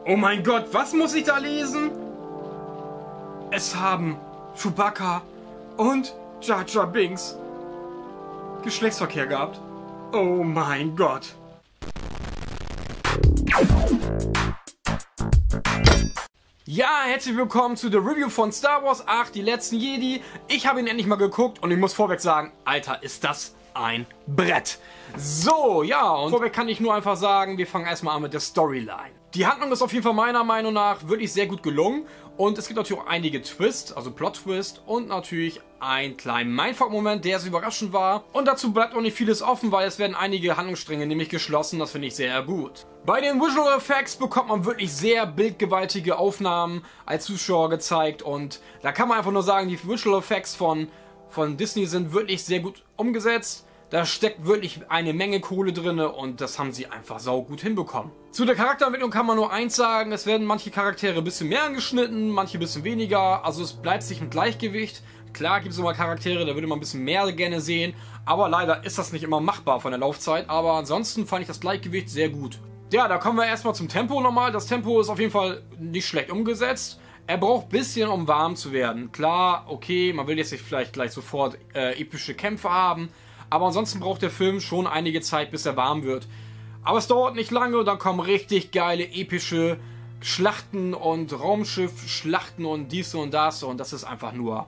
Oh mein Gott, was muss ich da lesen? Es haben Chewbacca und Jar Jar Binks Geschlechtsverkehr gehabt. Oh mein Gott. Ja, herzlich willkommen zu der Review von Star Wars 8, die letzten Jedi. Ich habe ihn endlich mal geguckt und ich muss vorweg sagen, Alter, ist das ein Brett. So, ja, und vorweg kann ich nur einfach sagen, wir fangen erstmal an mit der Storyline. Die Handlung ist auf jeden Fall meiner Meinung nach wirklich sehr gut gelungen. Und es gibt natürlich auch einige Twists, also Plot-Twist und natürlich einen kleinen Mindfuck-Moment, der sehr überraschend war. Und dazu bleibt auch nicht vieles offen, weil es werden einige Handlungsstränge nämlich geschlossen, das finde ich sehr gut. Bei den Visual Effects bekommt man wirklich sehr bildgewaltige Aufnahmen als Zuschauer gezeigt. Und da kann man einfach nur sagen, die Visual Effects von Disney sind wirklich sehr gut umgesetzt. Da steckt wirklich eine Menge Kohle drin und das haben sie einfach saugut hinbekommen. Zu der Charakterentwicklung kann man nur eins sagen, es werden manche Charaktere ein bisschen mehr angeschnitten, manche ein bisschen weniger, also es bleibt sich im Gleichgewicht. Klar gibt es immer Charaktere, da würde man ein bisschen mehr gerne sehen, aber leider ist das nicht immer machbar von der Laufzeit, aber ansonsten fand ich das Gleichgewicht sehr gut. Ja, da kommen wir erstmal zum Tempo nochmal. Das Tempo ist auf jeden Fall nicht schlecht umgesetzt. Er braucht ein bisschen, um warm zu werden. Klar, okay, man will jetzt nicht vielleicht gleich sofort epische Kämpfe haben, aber ansonsten braucht der Film schon einige Zeit, bis er warm wird. Aber es dauert nicht lange und dann kommen richtig geile, epische Schlachten und Raumschiff-Schlachten und dies und das und das ist einfach nur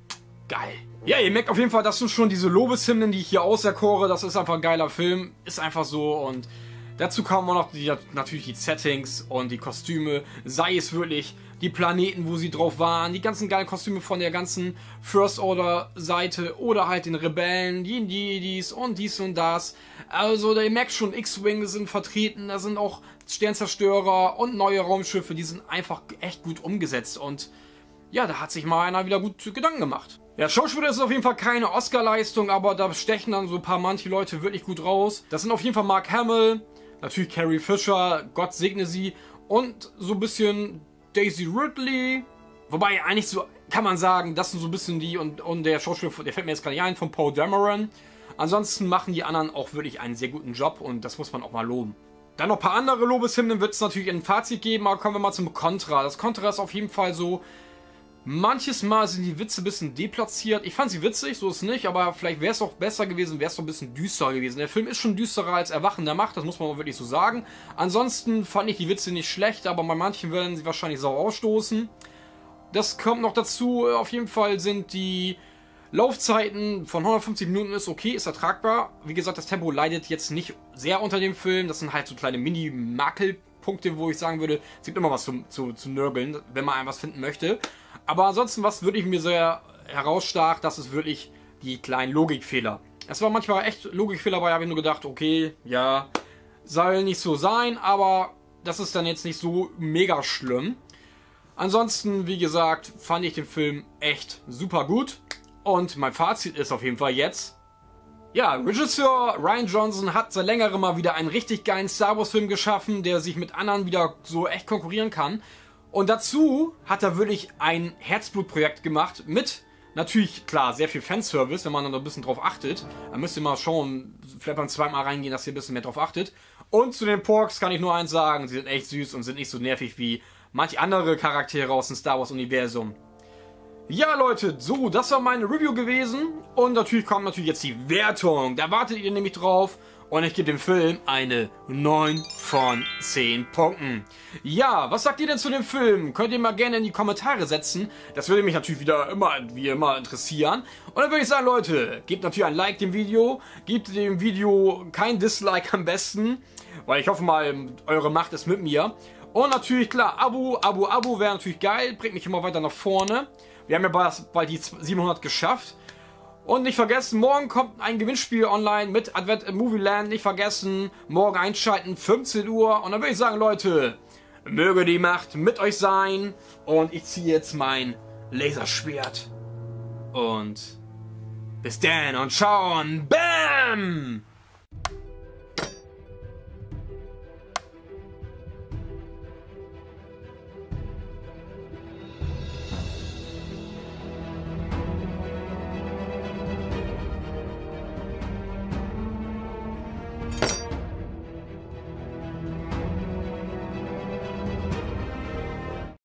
geil. Ja, ihr merkt auf jeden Fall, das sind schon diese Lobeshymnen, die ich hier auserkore. Das ist einfach ein geiler Film, ist einfach so und dazu kommen auch noch natürlich die Settings und die Kostüme, sei es wirklich die Planeten, wo sie drauf waren, die ganzen geilen Kostüme von der ganzen First Order Seite oder halt den Rebellen, die Jedis und dies und das. Also ihr merkt schon, X-Wing sind vertreten, da sind auch Sternzerstörer und neue Raumschiffe, die sind einfach echt gut umgesetzt und ja, da hat sich mal einer wieder gut Gedanken gemacht. Ja, Schauspieler ist auf jeden Fall keine Oscar-Leistung, aber da stechen dann so manche Leute wirklich gut raus. Das sind auf jeden Fall Mark Hamill, natürlich Carrie Fisher, Gott segne sie und so ein bisschen Daisy Ridley, wobei eigentlich so kann man sagen, das sind so ein bisschen die und der Schauspieler, der fällt mir jetzt gar nicht ein, von Poe Dameron. Ansonsten machen die anderen auch wirklich einen sehr guten Job und das muss man auch mal loben. Dann noch ein paar andere Lobeshymnen wird es natürlich ein Fazit geben, aber kommen wir mal zum Contra. Das Contra ist auf jeden Fall so, manches Mal sind die Witze ein bisschen deplatziert. Ich fand sie witzig, so ist es nicht, aber vielleicht wäre es auch besser gewesen, wäre es doch ein bisschen düsterer gewesen. Der Film ist schon düsterer als Erwachen der Macht, das muss man wirklich so sagen. Ansonsten fand ich die Witze nicht schlecht, aber bei manchen werden sie wahrscheinlich sauer ausstoßen. Das kommt noch dazu, auf jeden Fall sind die Laufzeiten von 150 Minuten ist okay, ist ertragbar. Wie gesagt, das Tempo leidet jetzt nicht sehr unter dem Film, das sind halt so kleine Mini-Makelpunkte, wo ich sagen würde, es gibt immer was zu nörgeln, wenn man was finden möchte. Aber ansonsten, was wirklich mir sehr herausstach, das ist wirklich die kleinen Logikfehler. Es war manchmal echt Logikfehler, aber ich habe nur gedacht, okay, ja, soll nicht so sein, aber das ist dann jetzt nicht so mega schlimm. Ansonsten, wie gesagt, fand ich den Film echt super gut. Und mein Fazit ist auf jeden Fall jetzt, ja, Regisseur Rian Johnson hat seit längerem mal wieder einen richtig geilen Star Wars Film geschaffen, der sich mit anderen wieder so echt konkurrieren kann. Und dazu hat er wirklich ein Herzblutprojekt gemacht mit, natürlich, klar, sehr viel Fanservice, wenn man dann ein bisschen drauf achtet. Da müsst ihr mal schauen, vielleicht beim zweiten Mal reingehen, dass ihr ein bisschen mehr drauf achtet. Und zu den Porks kann ich nur eins sagen, sie sind echt süß und sind nicht so nervig wie manche andere Charaktere aus dem Star Wars Universum. Ja Leute, so, das war meine Review gewesen. Und natürlich kommt jetzt die Wertung, da wartet ihr nämlich drauf. Und ich gebe dem Film eine 9 von 10 Punkten. Ja, was sagt ihr denn zu dem Film? Könnt ihr mal gerne in die Kommentare setzen. Das würde mich natürlich wie immer interessieren. Und dann würde ich sagen, Leute, gebt natürlich ein Like dem Video. Gebt dem Video kein Dislike am besten. Weil ich hoffe mal, eure Macht ist mit mir. Und natürlich, klar, Abo wäre natürlich geil. Bringt mich immer weiter nach vorne. Wir haben ja bald die 700 geschafft. Und nicht vergessen, morgen kommt ein Gewinnspiel online mit Advent im Movieland. Nicht vergessen, morgen einschalten, 15 Uhr. Und dann würde ich sagen, Leute, möge die Macht mit euch sein. Und ich ziehe jetzt mein Laserschwert. Und bis dann und ciao und BAM!